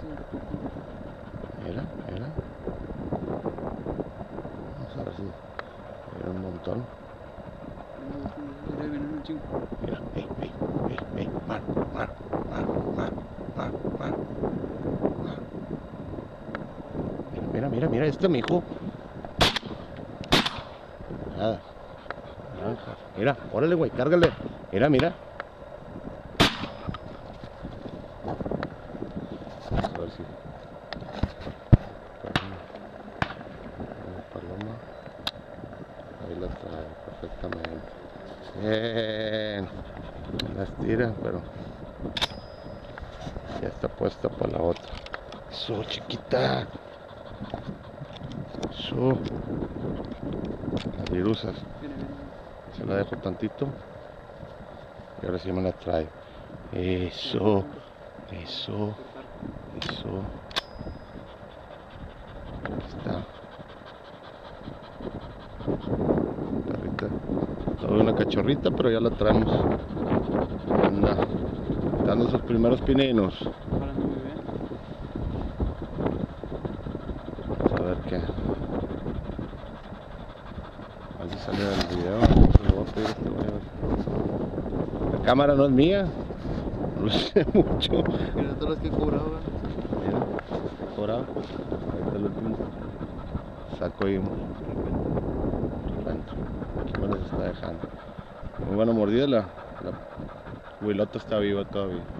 Mira, mira. Vamos a ver si hay un montón. Mira, mar. Mira, mijo. Nada. Naranja. Mira, órale, güey, cárgale. Mira. Vamos a ver si. Paloma. Ahí la trae perfectamente. Bien. Las tira, pero ya está puesta para la otra. Eso, chiquita. Eso. Las virusas. Se la dejo tantito. Y ahora sí me la trae. Eso. Ahí está. Perrita. Todavía una cachorrita, pero ya la traemos. Anda. Dando sus primeros pininos. Vamos a ver qué. A ver si sale el video. Le voy a pedir este video. La cámara no es mía. No lo sé mucho. Mira todas las que cobraban. Mira, cobrado. Ahí está el último. Saco ahí un recuento. Aquí me los está dejando. Muy buena mordida, la huilota está viva todavía.